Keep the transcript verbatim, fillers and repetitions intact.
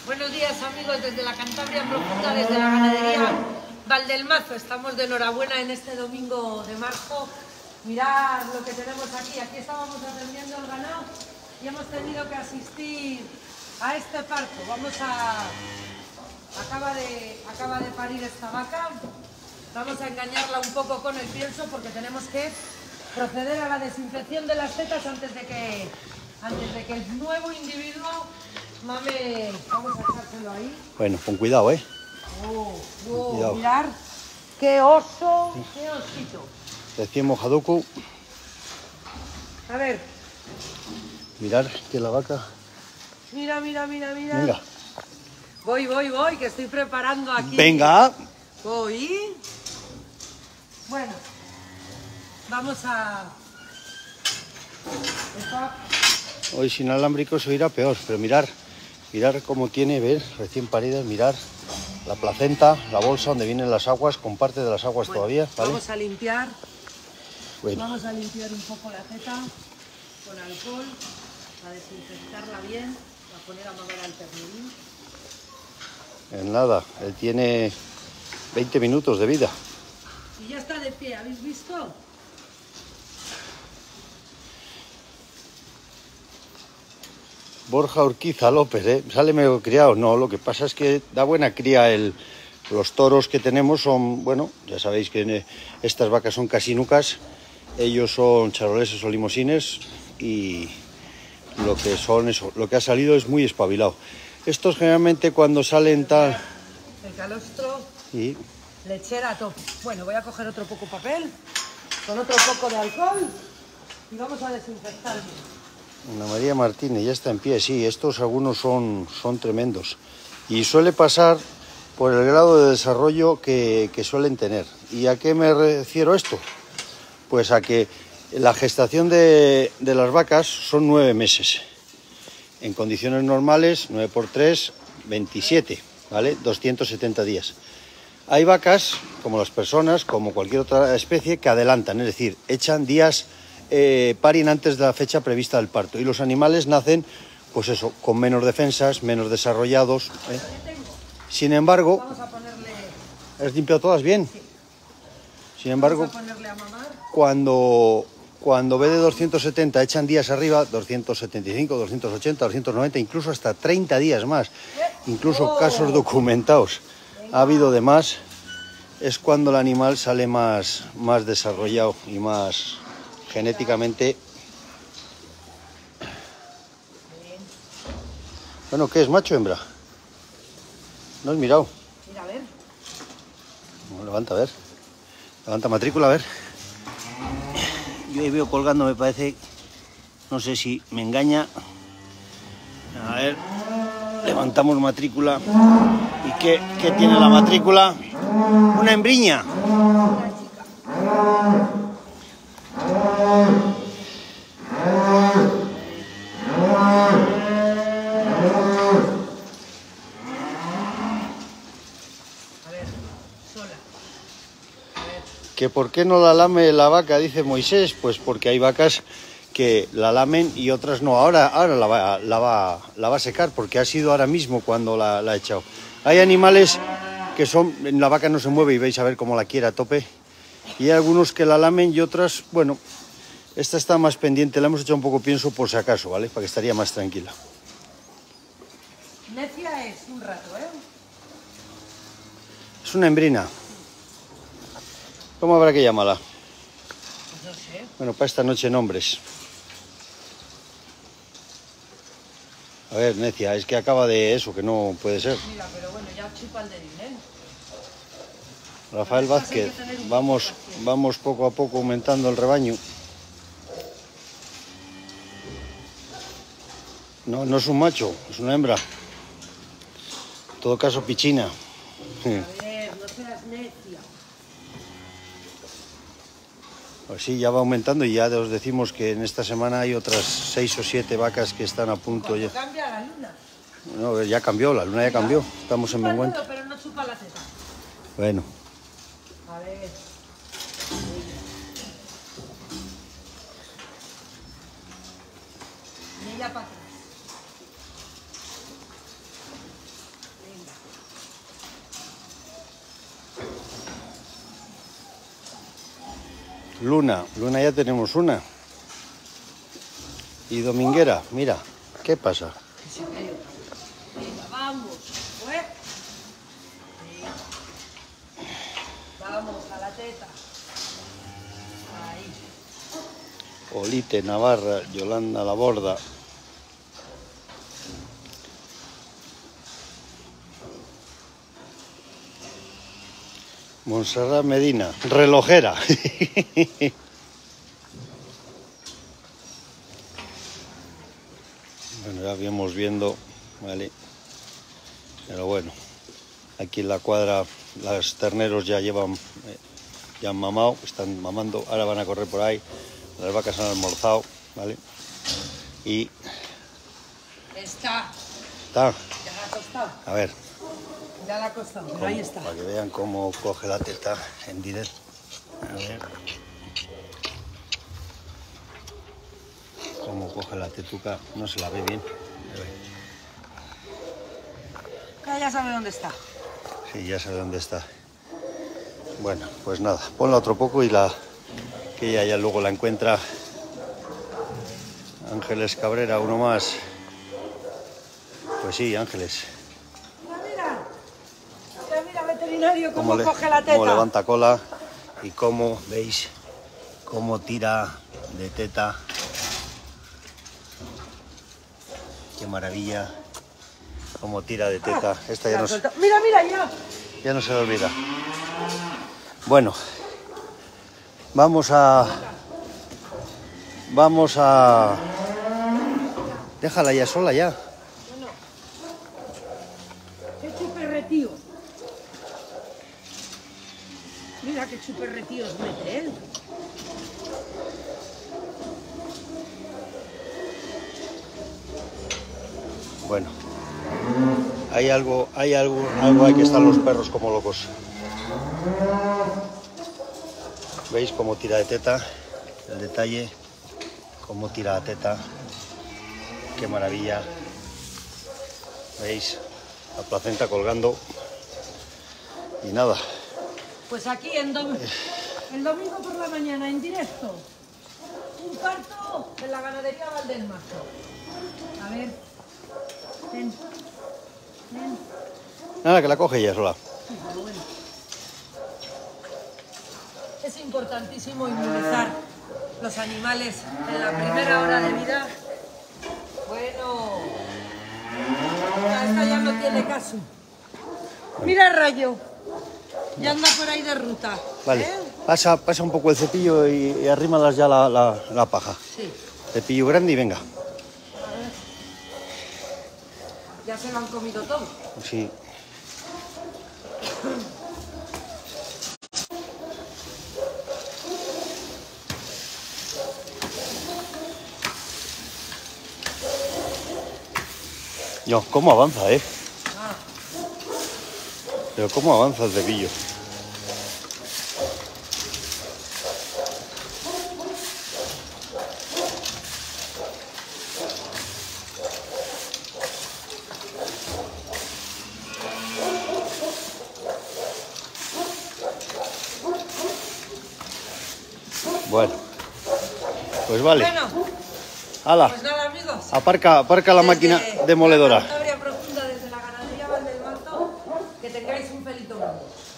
Buenos días amigos desde la Cantabria profunda, desde la ganadería Valdelmazo. Estamos de enhorabuena en este domingo de marzo. Mirad lo que tenemos aquí. Aquí estábamos atendiendo el ganado y hemos tenido que asistir a este parto. Vamos a... Acaba de, acaba de parir esta vaca. Vamos a engañarla un poco con el pienso porque tenemos que proceder a la desinfección de las tetas antes de que, antes de que el nuevo individuo mame. Vamos a echárselo ahí. Bueno, con cuidado, ¿eh? Oh, oh, cuidado. Mirar qué oso, qué osito. Recién mojaduco. A ver. Mirar que la vaca... Mira, mira, mira, mira. Venga. Voy, voy, voy, que estoy preparando aquí. Venga. Voy. Bueno, vamos a... Esta... Hoy sin alámbrico se irá peor, pero mirar, mirar cómo tiene, ver, recién paridas, mirar la placenta, la bolsa donde vienen las aguas, con parte de las aguas Bueno, todavía, ¿vale? Vamos a limpiar, Bueno. vamos a limpiar un poco la teta con alcohol, a desinfectarla bien, a poner a mamar al ternerín. En nada, él tiene veinte minutos de vida. Y ya está de pie, ¿habéis visto? Borja Urquiza López, ¿eh? Sale medio criado. No, lo que pasa es que da buena cría el... Los toros que tenemos son, bueno, ya sabéis que estas vacas son casinucas, ellos son charoleses o limosines y lo que son eso, lo que ha salido es muy espabilado. Estos generalmente cuando salen tal... El calostro, y... lechera a tope. Bueno, voy a coger otro poco papel, con otro poco de alcohol y vamos a desinfectar bien. Ana María Martínez, ya está en pie, sí, estos algunos son, son tremendos. Y suele pasar por el grado de desarrollo que, que suelen tener. ¿Y a qué me refiero esto? Pues a que la gestación de, de las vacas son nueve meses. En condiciones normales, nueve por tres, veintisiete, ¿vale? doscientos setenta días. Hay vacas, como las personas, como cualquier otra especie, que adelantan, es decir, echan días... Eh, paren antes de la fecha prevista del parto y los animales nacen, pues eso, con menos defensas, menos desarrollados, ¿eh? Sin embargo, Vamos a ponerle... ¿has limpiado todas bien? Sí. Sin embargo, Vamos a ponerle a mamar. cuando, cuando ve de doscientos setenta echan días arriba, doscientos setenta y cinco, doscientos ochenta, doscientos noventa, incluso hasta treinta días más, incluso Oh. casos documentados ha habido de más, es cuando el animal sale más, más desarrollado y más... genéticamente. Bueno, ¿qué es, macho o hembra? No has mirado. Mira, a ver. No, levanta, a ver. Levanta matrícula, a ver. Yo ahí veo colgando, me parece. No sé si me engaña. A ver. Levantamos matrícula. ¿Y qué, qué tiene la matrícula? Una hembriña. ¿Que por qué no la lame la vaca? Dice Moisés. Pues porque hay vacas que la lamen y otras no. Ahora, ahora la, va, la, va, la va a secar porque ha sido ahora mismo cuando la, la ha echado. Hay animales que son... La vaca no se mueve y vais a ver cómo la quiere a tope. Y hay algunos que la lamen y otras, bueno, esta está más pendiente. La hemos echado un poco pienso por si acaso, ¿vale? Para que estaría más tranquila. Necia es un rato, ¿eh? Es una hembrina. ¿Cómo habrá que llamarla? Pues no sé. Bueno, para esta noche nombres. A ver, necia, es que acaba de eso, que no puede ser. Mira, pero bueno, ya chupa el dedín, ¿eh? Rafael Vázquez, vamos, vamos poco a poco aumentando el rebaño. No, no es un macho, es una hembra. En todo caso, pichina. A ver, no seas necia. Pues sí, ya va aumentando y ya os decimos que en esta semana hay otras seis o siete vacas que están a punto ya. Cambia la luna. No, ya cambió, la luna ya cambió. Estamos en Chupa el menguante. dedo, pero no chupa la teta. Bueno. A ver. Y ella para atrás. Luna, Luna ya tenemos una. Y Dominguera, mira, ¿qué pasa? Venga, vamos, pues. Sí. Vamos a la teta. Ahí. Olite, Navarra, Yolanda Laborda. Montserrat Medina, relojera. Bueno, ya vamos viendo, vale. Pero bueno, aquí en la cuadra los terneros ya llevan, eh, ya han mamado, están mamando, ahora van a correr por ahí. Las vacas han almorzado, ¿vale? Y... Está. Está. Ya la ha costado. A ver. Ya la ha costado, pero ahí está. Para que vean cómo coge la teta en directo. A ver. Cómo coge la tetuca. No se la ve bien. Ya sabe dónde está. Sí, ya sabe dónde está. Bueno, pues nada. Ponla otro poco y la... que ella ya luego la encuentra. Ángeles Cabrera, uno más. Pues sí, Ángeles. Veterinario, cómo, cómo le, coge la teta. Cómo levanta cola y cómo, veis, cómo tira de teta. Qué maravilla. Cómo tira de teta. Ah, Esta ya no, se, mira, mira, ya. ya no se le olvida. Bueno, vamos a... Vamos a... Déjala ya sola ya. Bueno. Qué chuperretío. Mira qué chuperretíos mete él. Bueno, hay algo, hay algo, algo hay que están los perros como locos. ¿Veis cómo tira de teta? El detalle, cómo tira la teta. Qué maravilla. ¿Veis? La placenta colgando. Y nada. Pues aquí en dom el domingo por la mañana en directo. Un parto en la ganadería Valdelmazo. A ver. Ven. Ven. Nada, que la coge ella sola. Sí, pero bueno. Es importantísimo inmunizar los animales en la primera hora de vida. Bueno. Esta ya no tiene caso. Mira el Rayo. Ya anda por ahí de ruta. Vale, ¿eh? pasa, pasa un poco el cepillo y, y arrímalas ya la, la, la paja. Sí. Cepillo grande y venga. A ver. Ya se lo han comido todo. Sí. Yo, ¿cómo avanza, eh? Ah. Pero ¿cómo avanza el cepillo? Bueno, pues vale. Bueno, ¡Hala! pues nada, amigos. Aparca, aparca la Desde máquina demoledora. La Cantabria profunda, desde la ganadería Valdelmazo, que tengáis un feliz domingo.